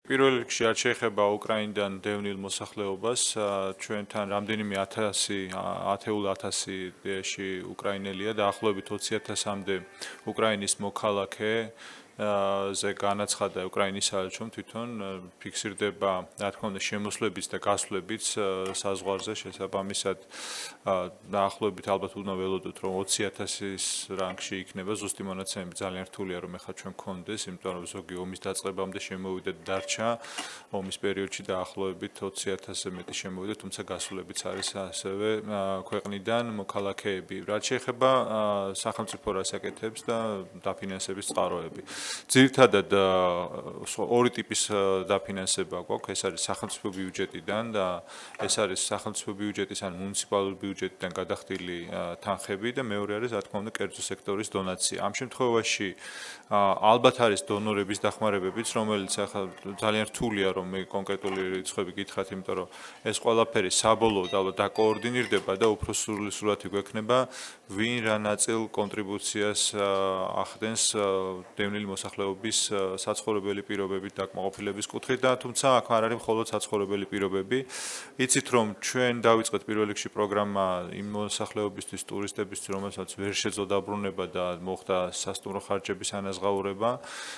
პირველ რიგში რაც შეეხება უკრაინიდან დევნილ მოსახლეობას, ჩვენთან რამდენიმე ათეული ათასი უკრაინელია, დაახლოებით 20,000-მდე უკრაინის მოქალაქე ზე განაცხადა უკრაინის საელჩომ თვითონ ფიქსირდება, რა თქმა უნდა, შემოსვლების და გასვლების საზღვარზე შესაბამისად დაახლოებით ალბათ უნდა ველოდოთ, რომ 20,000-ის რანგში იქნება ზუსტი მონაცემები ძალიან რთულია რომ ეხლა ჩვენ გქონდეს, იმიტომ რომ ზოგი ომის დაწყებამდე შემოვიდა და დარჩა ომის პერიოდში დაახლოებით 20,000-ზე მეტი შემოვიდა, თუმცა გასვლებიც არის ასევე ქვეყნიდან მოქალაქეები. რაც შეეხება სახელმწიფო რასაკეთებს და დაფინანსების წყაროები. Ძირითადად ორი ტიპის დაფინანსება გვაქვს, ეს არის სახელმწიფო ბიუჯეტიდან და ეს არის სახელმწიფო ბიუჯეტის ან მუნიციპალური ბიუჯეტიდან გადახდილი თანხები და მეორე არის, რა თქმა უნდა, კერძო სექტორის დონაცია. ამ შემთხვევაში ალბათ არის დონორების დახმარებებიც, რომელიც ახლა ძალიან რთულია რომ მე კონკრეტული რიცხვები გითხრათ, იმიტომ რომ ეს ყველაფერი საბოლოოდ ალბათ დაკოორდინირდება და უფრო სრულად იგვექნება ვინ რა ნაწილ კონტრიბუციას ახდენს დევნილი მოსახლეობის საცხოვრებელი პირობებით დაკმაყოფილების კუთხით და თუმცა აქ არ არის მხოლოდ საცხოვრებელი პირობები. იცით რომ ჩვენ დავიწყეთ პირველ რიგში პროგრამა იმ მოსახლეობისთვის, ტურისტებისთვის, რომელსაც ვერ შეძლო დაბრუნება და მოხდა სასტუმრო ხარჯების ანაზღაურება.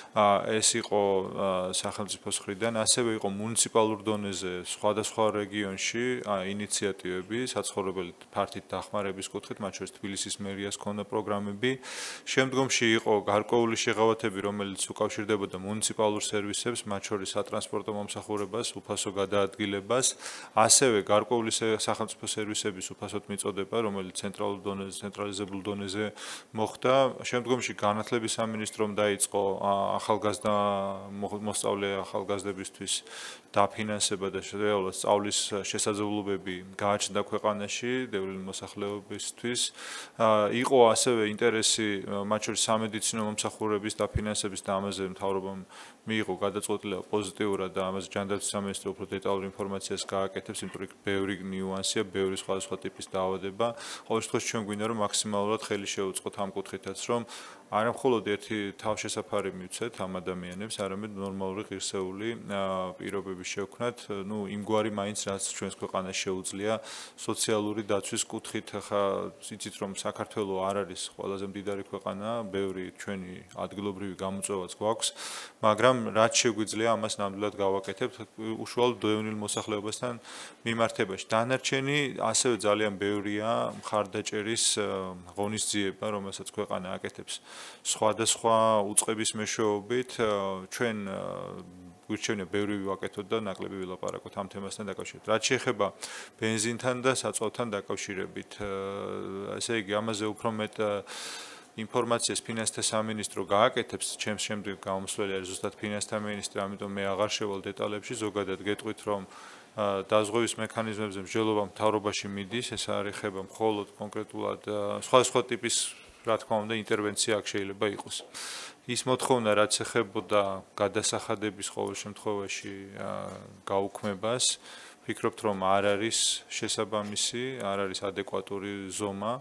ეს იყო სახელმწიფოს მხრიდან, ასევე იყო მუნიციპალურ დონეზე სხვადასხვა რეგიონში ინიციატივები საცხოვრებელი ფართით დახმარების კუთხით, მათ შორის თბილისის მერიას ქონდა პროგრამები. შემდგომში იყო გარკვეული შეღავათები, რომელიც უკავშირდებოდა მუნიციპალურ სერვისებს, მათ შორის სატრანსპორტო მომსახურებას, უფასო გადაადგილებას, ასევე გარკვეული სახელმწიფო სერვისების უფასოდ მიწოდება, რომელიც ცენტრალიზებულ დონეზე მოხდა. შემდგომში განათლების სამინისტრომ დაიწყო ახალგაზრდა მოსწავლე ახალგაზრდებისთვის დაფინანსება და რეალურად სწავლის შესაძლებლობები გააჩნდა ქვეყანაში დევნილი მოსახლეობისთვის. იყო ასევე ინტერესი მათ შორის სამედიცინო მომსახურების დაფინანსების და ამაზე მთავრობამ მიიღო გადაწყვეტილება პოზიტიურად და ამაზე ჯანდაცვის სამინისტრო უფრო დეტალურ ინფორმაციას გააკეთებს, იმიტომ რომ ბევრი ნიუანსია, ბევრი სხვადასხვა ტიპის დაავადება. ყოველ შემთხვევაში ჩვენ გვინდა რომ მაქსიმალურად ხელი შევუწყოთ ამ კუთხითაც, რომ არა მხოლოდ ერთი თავშესაფარი მივცეთ ამ ადამიანებს, არამედ ნორმალური ღირსეული პირობების შევქმნათ, იმგვარი მაინც რაც ჩვენს ქვეყანას შეუძლია სოციალური დაცვის კუთხით. ხა იცით რომ საქართველო არ არის ყველაზე მდიდარი ქვეყანა, ბევრი ჩვენი ადგილობრივი გამოწვევაც გვაქვს, მაგრამ რაც შეგვიძლია ამას ნამდვილად გავაკეთებთ უშუალოდ დევნილ მოსახლეობასთან მიმართებაში. დანარჩენი ასევე ძალიან ბევრია მხარდაჭერის ღონისძიება, რომელსაც ქვეყანა აკეთებს სხვადასხვა უწყების მეშვეობით. ჩვენ გვირჩევნია ბევრი ვაკეთოთ და ნაკლები ვილაპარაკოთ ამ თემასთან დაკავშირებით. რაც შეეხება ბენზინთან და საწვავთან დაკავშირებით, ესე იგი ამაზე უფრო მეტ ინფორმაციას ფინანსთა სამინისტრო გააკეთებს, ჩემს შემდეგ გამოსვლელი არის ზუსტად ფინანსთა მინისტრი, ამიტომ მე აღარ შევალ დეტალებში, ზოგადად გეტყვით რომ დაზღვევის მექანიზმებზე მსჯელობა მთავრობაში მიდის, ეს არიხება მხოლოდ კონკრეტულად სხვადასხვა ტიპის რა თქმა უნდა ინტერვენცია აქ შეიძლება იყოს. ის მოთხოვნა რაც ეხებოდა გადასახადების ყოველ შემთხვევაში გაუქმებას, ვფიქრობთ რომ არ არის შესაბამისი, არ არის ადეკვატური ზომა.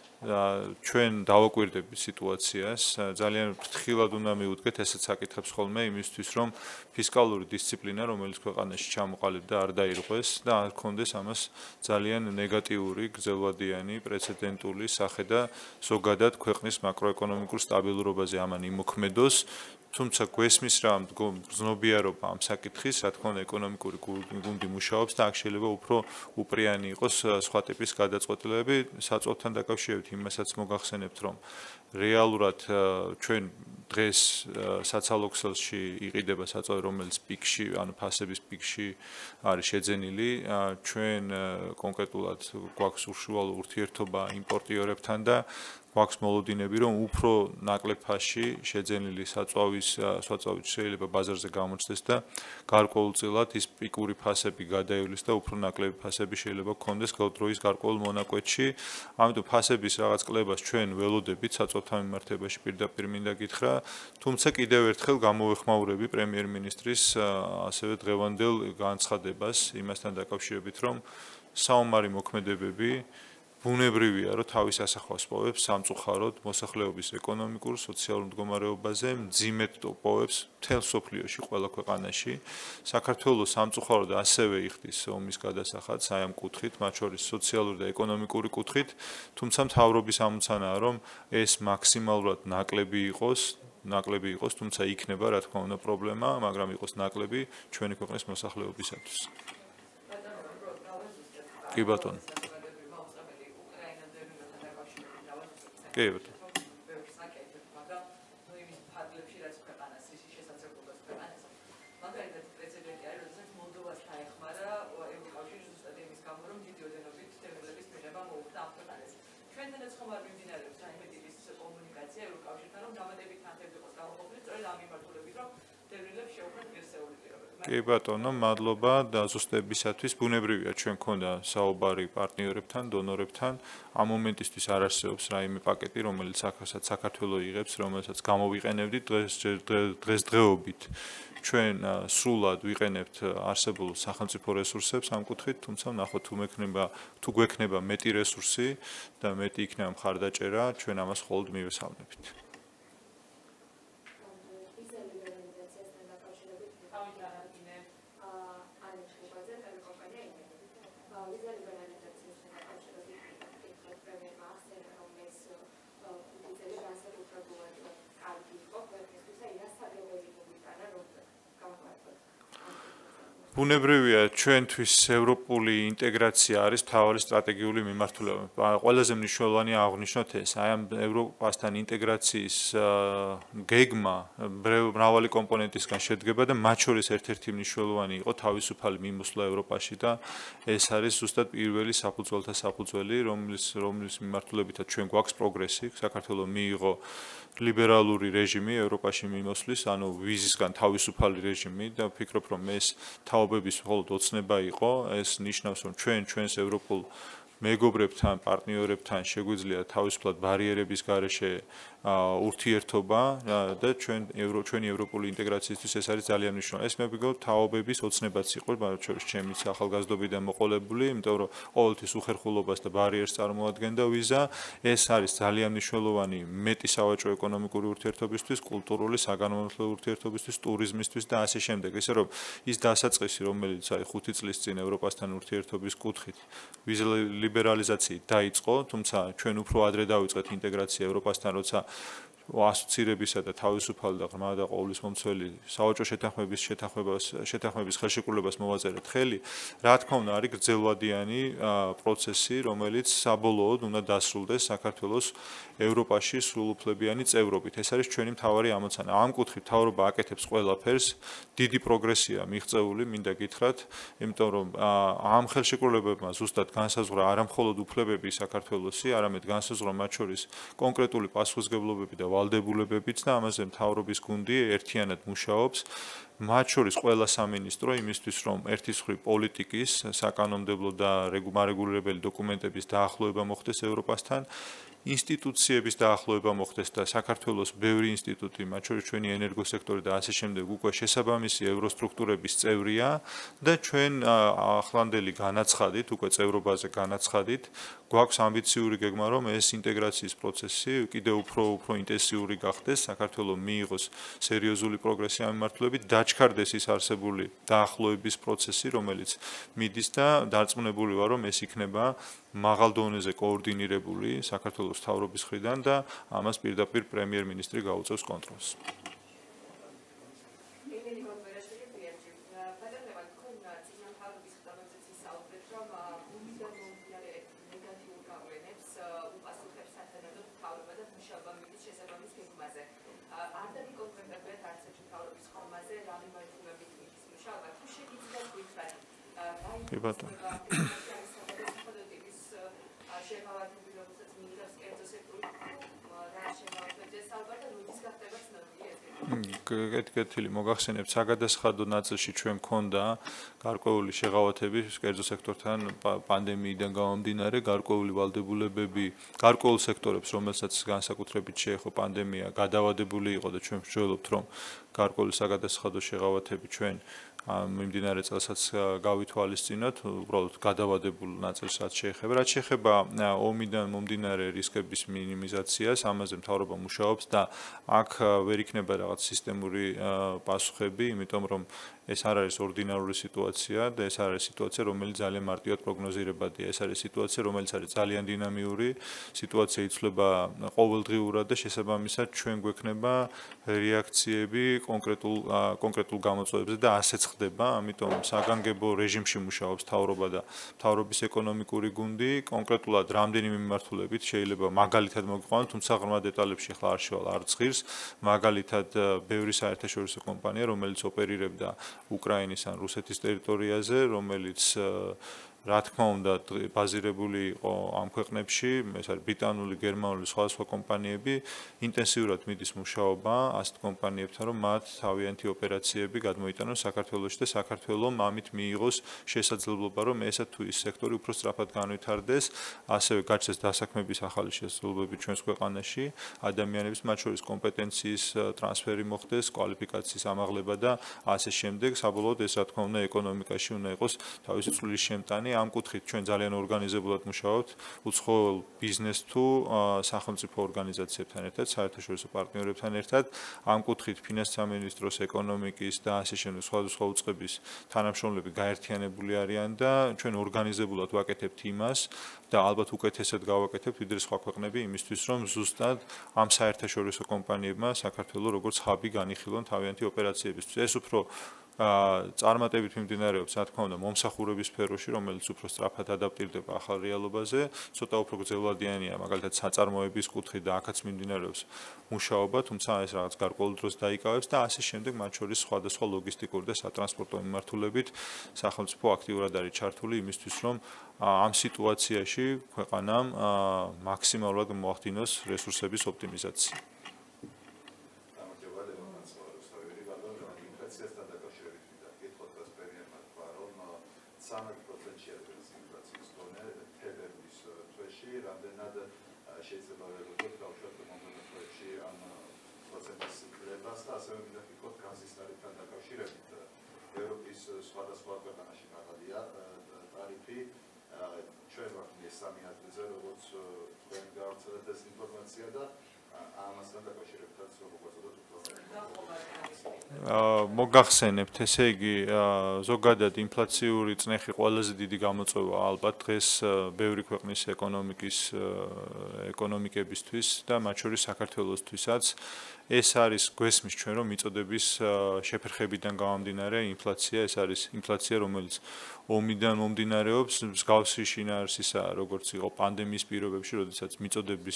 ჩვენ დავაკვირდებით სიტუაციას, ძალიან ფრთხილად უნდა მივუდგეთ, ესეც აკითხებს ხოლმე იმისთვის, რომ ფისკალური დისციპლინა, რომელიც ქვეყანაში ჩამოყალიბდა, არ დაირღვეს და არ ქონდეს ამას ძალიან ნეგატიური, გრძელვადიანი, პრეცედენტული სახე და ზოგადად ქვეყნის მაკროეკონომიკურ სტაბილურობაზე ამან იმოქმედოს. თუმცა გვესმის რა გრძნობიარობა ამ საკითხის, რა თქმა უნდა ეკონომიკური გუნდი მუშაობს და აქ შეიძლება უფრო უპრიანი იყოს სხვა ტიპის გადაწყვეტილებები საწვავთან დაკავშირებით იმასაც მოგახსენებთ რომ რეალურად ჩვენ დღეს საცალო ქსელში იყიდება საწვავი რომელიც პიკში, ანუ ფასების პიკში არის შეძენილი, ჩვენ კონკრეტულად გვაქვს უშუალო ურთიერთობა იმპორტიორებთან და გვაქვს მოლოდინები, რომ უფრო ნაკლებ ფასში შეძენილი საწვავის შეიძლება ბაზარზე გამოჩნდეს და გარკვეულწილად ის პიკური ფასები გადაივლის და უფრო ნაკლები ფასები შეიძლება გქონდეს დროის გარკვეულ მონაკვეთში. ამიტომ ფასების რაღაც კლებას ჩვენ ველოდებით საწვავთან მიმართებაში პირდაპირ მინდა გითხრა, თუმცა კიდევ ერთხელ გამოვეხმაურები პრემიერ-მინისტრის ასევე დღევანდელ განცხადებას იმასთან დაკავშირებით, რომ საომარი მოქმედებები ბუნებრივია, რომ თავის ასახვას პოვებს სამწუხაროდ მოსახლეობის ეკონომიკურ, სოციალურ მდგომარეობაზე, მძიმედ ტოპოვებს მთელ მსოფლიოში, ყველა ქვეყანაში. საქართველოს სამწუხაროდ ასევე იხდის ომის გადასახადს აი ამ კუთხით, მათ შორის სოციალური და ეკონომიკური კუთხით, თუმცა მთავრობის ამოცანაა, რომ ეს მაქსიმალურად ნაკლები იყოს, თუმცა იქნება, რა თქმა უნდა, პრობლემა, მაგრამ იყოს ნაკლები ჩვენი ქვეყნის მოსახლეობისათვის. კი ბატონო. კი ბატონო. კი ბატონო, მადლობა დაზუსტებისათვის. ბუნებრივია, ჩვენ გქონდა საუბარი პარტნიორებთან, დონორებთან. ამ მომენტისთვის არ არსებობს რაიმე პაკეტი, რომელიც საქართველოს იღებს, რომელსაც გამოვიყენებდით დღესდღეობით. ჩვენ სრულად ვიყენებთ არსებულ სახელმწიფო რესურსებს ამ კუთხით, თუმცა ნახოთ თუ გვექნება მეტი რესურსი და მეტი იქნება მხარდაჭერა, ჩვენ ამას მხოლოდ მივესალმებით. ბუნებრივია, ჩვენთვის ევროპული ინტეგრაცია არის მთავარი სტრატეგიული მიმართულება. ყველაზე მნიშვნელოვანია აღვნიშნოთ ეს, აი ამ ევროპასთან ინტეგრაციის გეგმა მრავალი კომპონენტისგან შედგება და მათ შორის ერთ-ერთი მნიშვნელოვანი იყო თავისუფალი მიმოსვლა ევროპაში და ეს არის ზუსტად პირველი საფუძველთა საფუძველი, რომლის მიმართულებითაც ჩვენ გვაქვს პროგრესი. საქართველოს მიიღო ლიბერალური რეჟიმი ევროპაში მიმოსვლის, ანუ ვიზისგან თავისუფალი რეჟიმი და ვფიქრობ, რომ ეს თაობების მხოლოდ ოცნება იყო, ეს ნიშნავს, რომ ჩვენს ევროპულ მეგობრებთან, პარტნიორებთან შეგვიძლია თავისუფლად ბარიერების გარეშე ურთიერთობა და ჩვენი ევროპული ინტეგრაციისთვის ეს არის ძალიან მნიშვნელოვანი. ეს მე ვიგო თაობების ოცნებაც იყო, მათ შორის ჩემიც ახალგაზრდობიდან მოყოლებული, იმიტომ რომ ყოველთვის უხერხულობას და ბარიერს წარმოადგენდა ვიზა. ეს არის ძალიან მნიშვნელოვანი მეტი სავაჭრო ეკონომიკური ურთიერთობისთვის, კულტურული, საგანმანათლებლო ურთიერთობისთვის, ტურიზმისთვის და ასე შემდეგ. ისე რომ ის დასაწყისი, რომელიც აი 5 წლის წინ ევროპასთან ურთიერთობის კუთხით ვიზა ლიბერალიზაციით დაიწყო, თუმცა ჩვენ უფრო ადრე დავიწყეთ ინტეგრაცია ევროპასთან, როცა ასოცირებისა და თავისუფალი და ღრმა და ყოვლისმომცველი სავაჭრო შეთანხმების ხელშეკრულებას მოვაწერეთ ხელი. რა თქმა უნდა, არის გრძელვადიანი პროცესი, რომელიც საბოლოოდ უნდა დასრულდეს საქართველოს ევროპაში სრულუფლებიანი წევრობით. ეს არის ჩვენი მთავარი ამოცანა. ამ კუთხით მთავრობა აკეთებს ყველაფერს. დიდი პროგრესია მიღწეული, მინდა გითხრათ, იმიტომ რომ ამ ხელშეკრულებებმა ზუსტად განსაზღვრა არა მხოლოდ უფლებები საქართველოსი, არამედ განსაზღვრა მათ შორის კონკრეტული პასუხისმგებლობები და ვალდებულებებიც და ამაზე მთავრობის გუნდი ერთიანად მუშაობს. მათ შორის ყველა სამინისტრო იმისთვის, რომ ერთის მხრივ პოლიტიკის, საკანონმდებლო და მარეგულირებელი დოკუმენტების დაახლოება მოხდეს ევროპასთან, ინსტიტუციების დაახლოება მოხდეს და საქართველოს ბევრი ინსტიტუტი, მათ შორის ჩვენი ენერგოსექტორი და ასე შემდეგ უკვე შესაბამისი ევროსტრუქტურების წევრია და ჩვენ ახლანდელი განაცხადით, უკვე წევრობაზე განაცხადით, გვაქვს ამბიციური გეგმა, რომ ეს ინტეგრაციის პროცესი კიდევ უფრო ინტენსიური გახდეს, საქართველოს მიიღოს სერიოზული პროგრესი ამ მიმართულებით, დაჩქარდეს ის არსებული დაახლოების პროცესი, რომელიც მიდის და დარწმუნებული ვარ, რომ ეს იქნება მაღალ დონეზე კოორდინირებული საქართველოს მთავრობის მხრიდან და ამას პირდაპირ პრემიერ-მინისტრი გაუწევს კონტროლს. კი ბატონო. კეთილი მოგახსენებთ, საგადასახადო ნაწილში ჩვენ გქონდა გარკვეული შეღავათები კერძო სექტორთან პანდემიიდან გამომდინარე, გარკვეული ვალდებულებები, გარკვეულ სექტორებს, რომელსაც განსაკუთრებით შეეხო პანდემია, გადავადებული იყო და ჩვენ ვსჯელობთ, რომ გარკვეული საგადასახადო შეღავათები ჩვენ მიმდინარე წელსაც გავითვალისწინოთ, უბრალოდ გადავადებულ ნაწილს რაც შეეხება. რაც შეეხება ომიდან მომდინარე რისკების მინიმიზაციას, ამაზე მთავრობა მუშაობს და აქ ვერ იქნება რაღაც სისტემური პასუხები, იმიტომ რომ ეს არ არის ორდინარული სიტუაცია და ეს არის სიტუაცია, რომელიც ძალიან მარტივად პროგნოზირებადია. ეს არის სიტუაცია, რომელიც არის ძალიან დინამიური, სიტუაცია იცვლება ყოველდღიურად და შესაბამისად ჩვენ გვექნება რეაქციები კონკრეტულ გამოწვევებზე და ასეც ხდება, ამიტომ საგანგებო რეჟიმში მუშაობს მთავრობა და მთავრობის ეკონომიკური გუნდი, კონკრეტულად რამდენიმე მიმართულებით შეიძლება მაგალითად მოგიყვანოთ, თუმცა ღრმა დეტალებში ხლა არ შევალ არც ღირს, მაგალითად ბევრი საერთაშორისო კომპანია, რომელიც ოპერირებდა უკრაინის ან რუსეთის ტერიტორიაზე, რომელიც რა თქმა უნდა ბაზირებული იყო ამ ქვეყნებში, ეს არის ბრიტანული, გერმანული სხვადასხვა კომპანიები, ინტენსიურად მიდის მუშაობა ასეთ კომპანიებთან, რომ მათ თავიანთი ოპერაციები გადმოიტანონ საქართველოში და საქართველომ ამით მიიღოს შესაძლებლობა, რომ ესა თუ ის სექტორი უფრო სწრაფად განვითარდეს, ასევე გაჩნდეს დასაქმების ახალი შესაძლებლობები ჩვენს ქვეყანაში, ადამიანების მათ შორის კომპეტენციის ტრანსფერი მოხდეს, კვალიფიკაციის ამაღლება და ასე შემდეგ, საბოლოოდ ეს რა თქმა უნდა ეკონომიკაში უნდა იყოს თავისი წვლის შემტანი. Am კუთხით ჩვენ ძალიან ორგანიზებულად მუშაობთ უცხოელ ბიზნეს თუ სახელმწიფო ორგანიზაციებთან ერთად, საერთაშორისო პარტნიორებთან ერთად. Ამ კუთხით ფინანსთა მინისტროს, ეკონომიკის და ასე შემდეგ სხვადასხვა უწყების თანამშრომლები გაერთიანებული არიან და ჩვენ ორგანიზებულად ვაკეთებთ იმას და ალბათ უკეთესად გავაკეთებთ ვიდრე სხვა ქვეყნები იმისთვის, რომ ზუსტად ამ საერთაშორისო კომპანიებმა საქართველოს როგორც ჰაბი განიხილონ თავიანთი ოპერაციებისთვის. ეს უფრო წარმატებით მიმდინარეობს, რა თქმა უნდა, მომსახურების სფეროში, რომელიც უფრო სწრაფად ადაპტირდება ახალ რეალობაზე, ცოტა უფრო გრძელვადიანია, მაგალითად, საწარმოების კუთხით და აქაც მიმდინარეობს მუშაობა, თუმცა ეს რაღაც გარკვეულ დროს დაიკავებს და ასე შემდეგ, მათ შორის სხვადასხვა ლოგისტიკური და სატრანსპორტო მიმართულებით სახელმწიფო აქტიურად არის ჩართული იმისთვის, რომ ამ სიტუაციაში ქვეყანამ მაქსიმალურად მოახდინოს რესურსების ოპტიმიზაცია. მოგახსენებთ, ესე იგი, ზოგადად ინფლაციური წნეხი ყველაზე დიდი გამოწვევა ალბათ დღეს ბევრი ქვეყნის ეკონომიკებისთვის და მათ შორის საქართველოსთვისაც. ეს არის გვესმის ჩვენ რომ მიწოდების შეფერხებიდან გამომდინარე ინფლაცია, ეს არის ინფლაცია, რომელიც ომიდან მომდინარეობს, მსგავსი შინაარსისაა, როგორც იყო პანდემიის პირობებში, როდესაც მიწოდების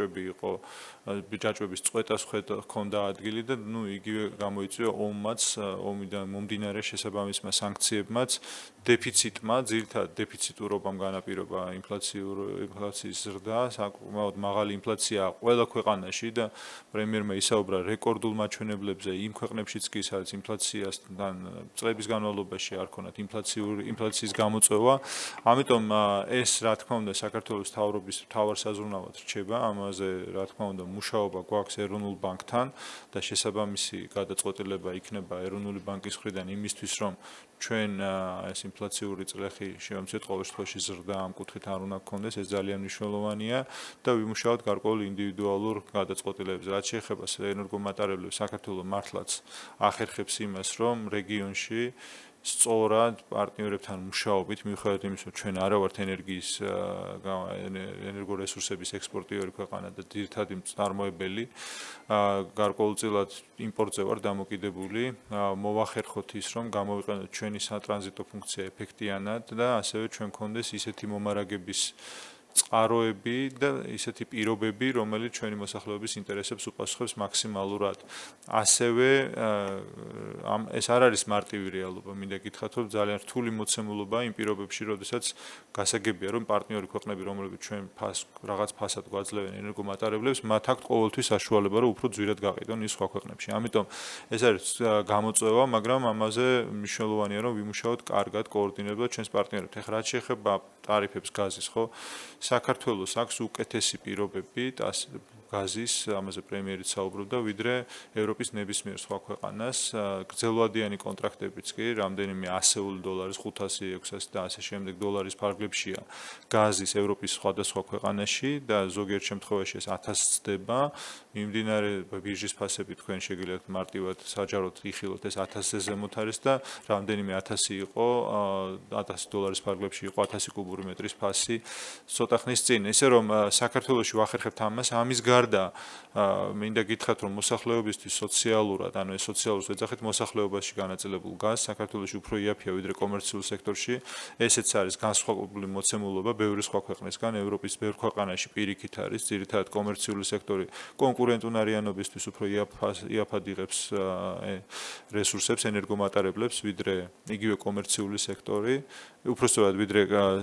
ჯაჭვების წყვეტას ჰქონდა ადგილი და იგივე გამოიწვია ომიდან მომდინარე შესაბამისმა სანქციებმაც, დეფიციტმა, ძირითადად დეფიციტურობამ განაპირობა ინფლაციის ზრდა, საკმაოდ მაღალი ინფლაცია ყველა ქვეყანაში და პრემიერმა ისაუბრა რეკორდულ მაჩვენებლებზე იმ ქვეყნებშიც კი, სადაც ინფლაციასთან წლების განმავლობაში არ ქონათ ინფლაციის გამოწვევა. ამიტომ ეს რა თქმა უნდა საქართველოს მთავრობის მთავარ საზრუნავად რჩება, ამაზე რა თქმა უნდა მუშაობა გვაქვს ეროვნულ ბანკთან და შესაბამისი გადაწყვეტილება იქნება ეროვნული ბანკის მხრიდან იმისთვის, რომ ჩვენ ეს ინფლაციური წლეხი შევამციროთ, ყოველ შემთხვევაში ზრდა ამ კუთხით არ უნდა გქონდეს, ეს ძალიან მნიშვნელოვანია და ვიმუშაოთ გარკვეულ ინდივიდუალურ გადაწყვეტილებებზე. რაც შეეხება ენერგომატარებლებს, საქართველოს მართლაც ახერხებს იმას, რომ რეგიონში სწორად პარტნიორებთან მუშაობით, მიუხედავად იმისა, რომ ჩვენ არა ვართ ენერგორესურსების ექსპორტიორი ქვეყანა და ძირითადი მწარმოებელი, გარკვეულწილად იმპორტზე ვარ დამოკიდებული, მოვახერხოთ ის, რომ გამოვიყენოთ ჩვენი სატრანზიტო ფუნქცია ეფექტიანად და ასევე ჩვენ გქონდეს ისეთი მომარაგების წყაროები და ისეთი პირობები, რომელიც ჩვენი მოსახლეობის ინტერესებს უპასუხებს მაქსიმალურად. ასევე ეს არ არის მარტივი რეალობა, მინდა გითხრათ, რომ ძალიან რთული მოცემულობა იმ პირობებში, როდესაც გასაგებია, რომ პარტნიორი ქვეყნები, რომლებიც ჩვენ რაღაც ფასად გვაძლევენ ენერგომატარებლებს, მათ აქვთ ყოველთვის საშუალება, რომ უფრო ძვირად გაყიდონ ის სხვა ქვეყნებში. ამიტომ ეს არის გამოწვევა, მაგრამ ამაზე მნიშვნელოვანია, რომ ვიმუშაოთ კარგად, კოორდინირებულად ჩვენს პარტნიორებთან. ეხლა რაც შეეხება ტარიფებს გაზის, ხო? საქართველოს აქვს უკეთესი პირობები გაზის, ამაზე პრემიერიც საუბრობდა, ვიდრე ევროპის ნებისმიერ სხვა ქვეყანას. გრძელვადიანი კონტრაქტებიც კი, რამდენიმე 100 დოლარის, 500, 600 და ასე შემდეგ დოლარის ფარგლებშია გაზის ევროპის სხვადასხვა ქვეყანაში და ზოგიერთ შემთხვევაში ეს 1000 წდება. მიმდინარე ბირჟის ფასები თქვენ შეგიძლიათ მარტივად საჯაროდ იხილოთ ეს 1000-ზე ზემოთ არის და რამდენიმე 1000 იყო 1000 დოლარის ფარგლებში იყო 1000 კუბური მეტრის ფასი ცოტა ხნის წინ. ესე რომ საქართველოში ვახერხებთ ამას, ამის გარდა მინდა გითხრათ რომ მოსახლეობისთვის სოციალურად, ანუ ეს სოციალურს ვეძახით მოსახლეობაში განაწილებულ გაზს საქართველოში უფრო იაფია ვიდრე კომერციულ სექტორში. ესეც არის განსხვავებული მოცემულობა ბევრი სხვა ქვეყნისგან, ევროპის ბევრ ქვეყანაში პირიქით არის, ძირითადად კომერციული სექტორი კონკურენტუნარიანობისთვის უფრო იაფად იღებს რესურსებს, ენერგომატარებლებს, ვიდრე იგივე კომერციული სექტორი, უпростоრად ვიდრე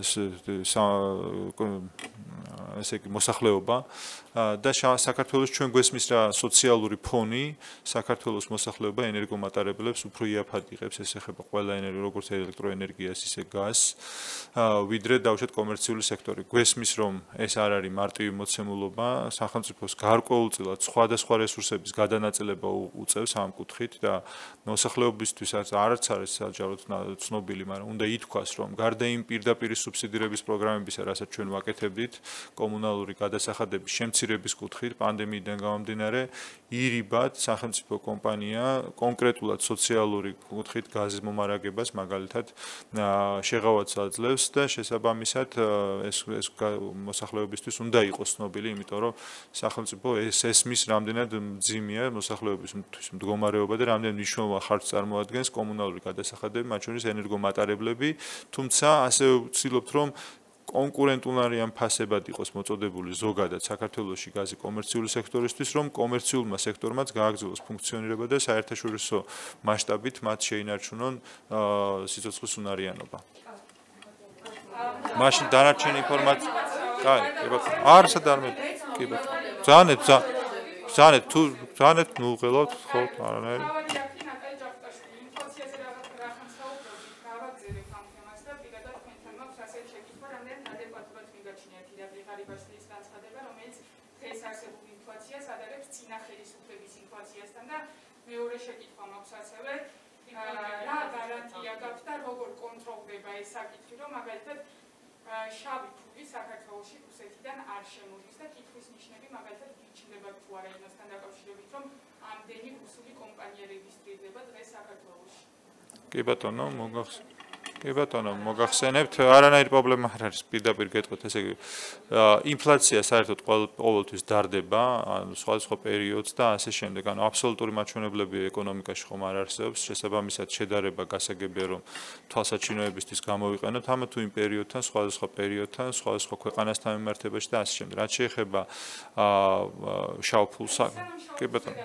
ესე იგი მოსახლეობა და საქართველოს ჩვენ გვესმის რა სოციალური ფონი საქართველოს მოსახლეობა ენერგომატარებლებს უფრო იაფად იღებს, ეს ეხება ყველა ენერგია, როგორც ელექტროენერგიას, ისე გაზს, ვიდრე დავუშვათ კომერციული სექტორი. გვესმის რომ ეს არ არის მარტივი მოცემულობა, სახელმწიფოს გარკვეულწილად სხვადასხვა რესურსების გადანაწილება უწევს ამ კუთხით და მოსახლეობისთვის არც არის საჯაროდ ცნობილი, მაგრამ უნდა ითქვას, რომ გარდა იმ პირდაპირი სუბსიდირების პროგრამებისა, რასაც ჩვენ ვაკეთებდით, კომუნალური გადასახადების შემცირების კუთხით პანდემიიდან გამომდინარე, ირიბად სახელმწიფო კომპანია კონკრეტულად სოციალური კუთხით გაზის მომარაგებას მაგალითად შეღავათს აძლევს და შესაბამისად ეს მოსახლეობისთვის უნდა იყოს ცნობილი, იმიტომ რომ სახელმწიფო ესმის რამდენად მძიმეა მოსახლეობისთვის მდგომარეობა და რამდენად მნიშვნელოვან ხარჯს წარმოადგენს კომუნალური გადასახადები, მათ შორის ენერგომატარებლები, თუმცა ასევე ვცდილობთ რომ კონკურენტუნარიან ფასებად იყოს მოწოდებული ზოგადად საქართველოში გაზი კომერციული სექტორისთვის, რომ კომერციულმა სექტორმაც გააგრძელოს ფუნქციონირება და საერთაშორისო მასშტაბით მათ შეინარჩუნონ სიცოცხლის უნარიანობა. მაშინ დანარჩენი ინფორმაცია, კაი, არცად არ მე, კი ბატონო. ძალიან ნუ ველავთ ხო, არანაირი. მეორე შეკითხვა მაქვს ასევე რა გარანტია გაქვს და როგორ კონტროლდება ეს საკითხი, რომ მაგალითად შავი ფული საქართველოში რუსეთიდან არ შემოდის და კითხვის ნიშნები მაგალითად გიჩნდება თუ არა იმასთან დაკავშირებით, რომ ამდენი რუსული კომპანია რეგისტრირდება დღეს საქართველოში. კი ბატონო, მოგახსენებთ, არანაირი პრობლემა არ არის, პირდაპირ გეტყვით, ესე იგი, ინფლაცია საერთოდ ყოველთვის დარდება, ანუ სხვადასხვა პერიოდს და ასე შემდეგ, ანუ აბსოლუტური მაჩვენებლები ეკონომიკაში ხომ არ არსებობს, შესაბამისად შედარება გასაგებია, რომ თვალსაჩინოებისთვის გამოვიყენოთ, ამა თუ იმ პერიოდთან, სხვადასხვა ქვეყანასთან მიმართებაში და ასე შემდეგ. რაც შეეხება შავ ფულს, კი ბატონო.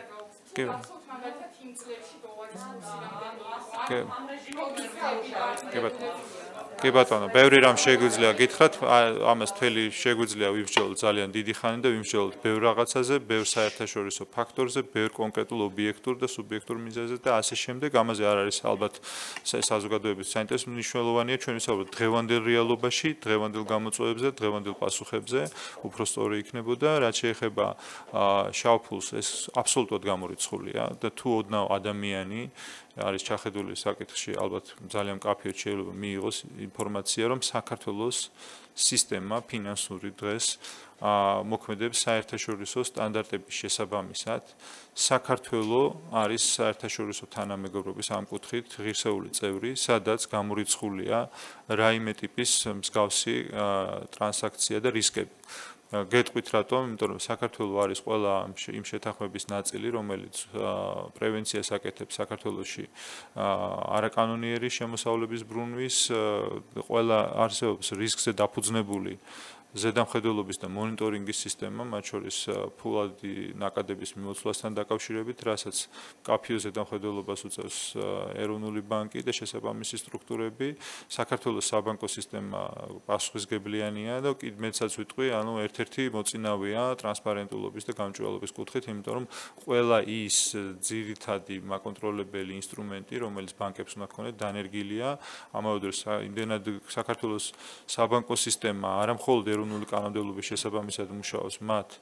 კი ბატონო, ბევრი რამ შეგვიძლია გითხრათ, ამას თელი შეგვიძლია ვიმსჯელოთ ძალიან დიდი ხანი და ვიმსჯელოთ ბევრ რაღაცაზე, ბევრ საერთაშორისო ფაქტორზე, ბევრ კონკრეტულ ობიექტურ და სუბიექტურ მიზეზზე და ასე შემდეგ. ამაზე არ არის ალბათ საზოგადოების საინტერესო, მნიშვნელოვანია ჩვენ ვისაუბროთ დღევანდელ რეალობაში, დღევანდელ გამოწვევებზე, დღევანდელ პასუხებზე, უფრო სწორი იქნებოდა, რაც შეეხება შავ ფულს, ეს აბსოლუტურად გამორიცხულია და თუ ოდნავ ადამიანი არის ჩახედული საკითხში, ალბათ ძალიან მკაფიოდ შეიძლება მიიღოს ინფორმაცია, რომ საქართველოს სისტემა ფინანსური დღეს მოქმედებს საერთაშორისო სტანდარტების შესაბამისად. საქართველო არის საერთაშორისო თანამეგობრობის ამ კუთხით ღირსეული წევრი, სადაც გამორიცხულია რაიმე ტიპის მსგავსი ტრანსაქცია და რისკები. გეტყვით რატომ? იმიტომ რომ საქართველო არის ყველა იმ შეთანხმების ნაწილი, რომელიც პრევენციას აკეთებს საქართველოში არაკანონიერი შემოსავლების ბრუნვის, ყველა არსებობს რისკზე დაფუძნებული ზედამხედველობის და მონიტორინგის სისტემა, მათ შორის ფულადი ნაკადების მიმოცვლასთან დაკავშირებით, რასაც მკაფიო ზედამხედველობას უწევს ეროვნული ბანკი და შესაბამისი სტრუქტურები. საქართველოს საბანკო სისტემა პასუხისგებლიანია და მეცაც ვიტყვი, ანუ ერთ-ერთი მოწინავეა ტრანსპარენტულობის და გამჭვირვალობის კუთხით, იმიტომ რომ ყველა ის ძირითადი მაკონტროლებელი ინსტრუმენტი, რომელიც ბანკებს უნდა ჰქონდეთ, დანერგილია. ამავე დროს იმდენად საქართველოს საბანკო სისტემა არა მხოლოდ ეროვნული კანონმდებლობის შესაბამისად მუშაობს მათ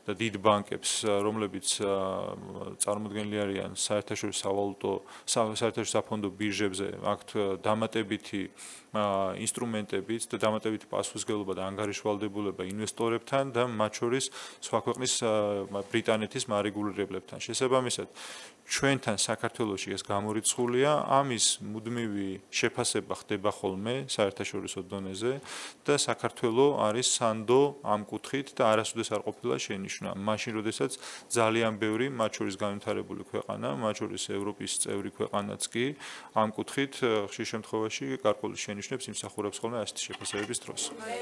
და დიდ ბანკებს, რომლებიც წარმოდგენილი არიან საერთაშორისო სავალუტო, საერთაშორისო საფონდო ბირჟებზე, აქვთ დამატებითი ინსტრუმენტებიც და დამატებითი პასუხისმგებლობა და ანგარიშვალდებულება ინვესტორებთან და მათ შორის სხვა ქვეყნის ბრიტანეთის მარეგულირებლებთან. შესაბამისად, ჩვენთან საქართველოში ეს გამორიცხულია, ამის მუდმივი შეფასება ხდება ხოლმე საერთაშორისო დონეზე და საქართველო არის სანდო ამ კუთხით და არასოდეს არ ყოფილა შენიშვნა. მაშინ, როდესაც ძალიან ბევრი, მათ შორის განვითარებული ქვეყანა, მათ შორის ევროპის წევრი ქვეყანაც კი ამ კუთხით ხშირ შემთხვევაში გარკვეული შენიშვნებს იმსახურებს ხოლმე ასეთი შეფასებების დროს.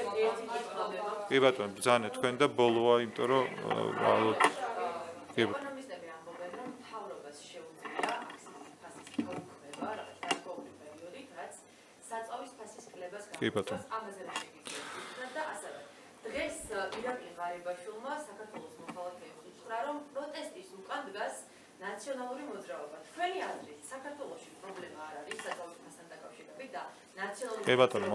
კი ბატონო, ბრძანეთ თქვენ და ბოლოა, იმიტომ რომ ეკონომისტები ამბობენ, რომ მთავრობას შეუძლია აქციის ფასის გაუქმება, რაღაც გარკვეული პერიოდით, რაც საწვავის ფასის კლებას გამოიწვევს. ამაზე რა შეგიძლიათ და ასევე დღეს ირაკლი ღარიბაშვილმა საქართველოს მოქალაქეებს უთხრა, რომ პროტესტის უკან დგას ნაციონალური მოძრაობა. თქვენი აზრით, საქართველოში პრობლემა არ არის საწვავის ფასთან დაკავშირებით და ნაციონალური კი ბატონო,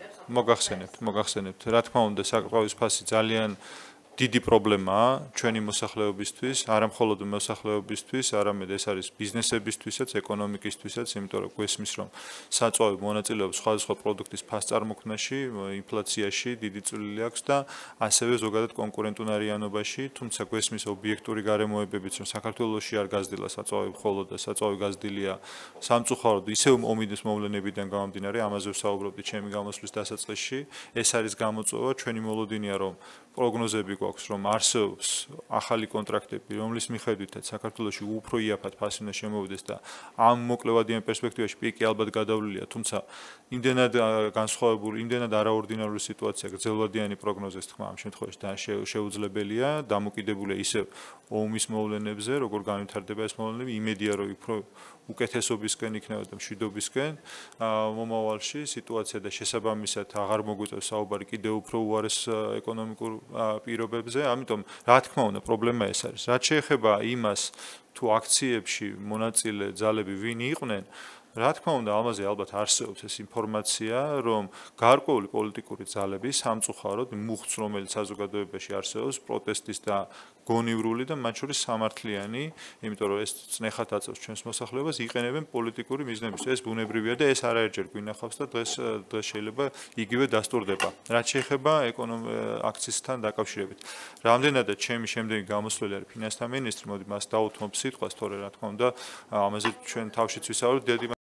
მოგახსენებთ. რა თქმა უნდა, საწვავის ფასი ძალიან დიდი პრობლემაა ჩვენი მოსახლეობისთვის, არა მხოლოდ მოსახლეობისთვის, არამედ ეს არის ბიზნესებისთვისაც, ეკონომიკისთვისაც, იმიტომ რომ გვესმის, რომ საწვავი მონაწილეობს სხვადასხვა პროდუქტის ფასწარმოქმნაში, ინფლაციაში დიდი წვლილი აქვს და ასევე ზოგადად კონკურენტუნარიანობაში, თუმცა გვესმის ობიექტური გარემოებებიც, რომ საქართველოში არ გაზრდილა საწვავი მხოლოდ და საწვავი გაზრდილია სამწუხაროდ ისევ ომიდის მოვლენებიდან გამომდინარე, ამაზე ვსაუბრობდი ჩემი გამოსვლის დასაწყისში, ეს არის გამოწვევა, ჩვენი მოლოდინია, რომ პროგნოზები გვაქვს, რომ არსებობს ახალი კონტრაქტები, რომლის მიხედვითაც საქართველოში უფრო იაფად ფასი უნდა შემოვიდეს და ამ მოკლევადიან პერსპექტივაში პიკი ალბათ გადავლილია, თუმცა იმდენად განსხვავებული, იმდენად არაორდინარული სიტუაცია, გრძელვადიანი პროგნოზის თქმა ამ შემთხვევაში შეუძლებელია, დამოკიდებულია ისევ ომის მოვლენებზე, როგორ განვითარდება ეს მოვლენები, იმედია, რომ უფრო უკეთესობისკენ იქნება და მშვიდობისკენ მომავალში სიტუაცია და შესაბამისად აღარ მოგვიწევს საუბარი კიდევ უფრო უარეს ეკონომიკურ პირობებზე, ამიტომ რა თქმა უნდა პრობლემა ეს არის. რაც შეეხება იმას, თუ აქციებში მონაწილე ძალები ვინ იყვნენ, რა თქმა უნდა, ამაზე ალბათ არსებობს ეს ინფორმაცია, რომ გარკვეული პოლიტიკური ძალები სამწუხაროდ მუხტს, რომელიც საზოგადოებაში არსებობს, პროტესტის და გონივრული და მათ შორის სამართლიანი, იმიტომ რომ ეს წნეხად აწევს ჩვენს მოსახლეობას, იყენებენ პოლიტიკური მიზნებისთვის. ეს ბუნებრივია და ეს არაერთხელ გვინახავს და დღეს შეიძლება იგივე დასტურდება. რაც შეეხება აქციისთან დაკავშირებით. რამდენადაც ჩემი შემდეგი გამოსვლელი არის ფინანსთა მინისტრი, მოდი მას დავუთმობ სიტყვას, თორე რა თქმა უნდა, ამაზე ჩვენ თავშიც ვისაუბრებთ.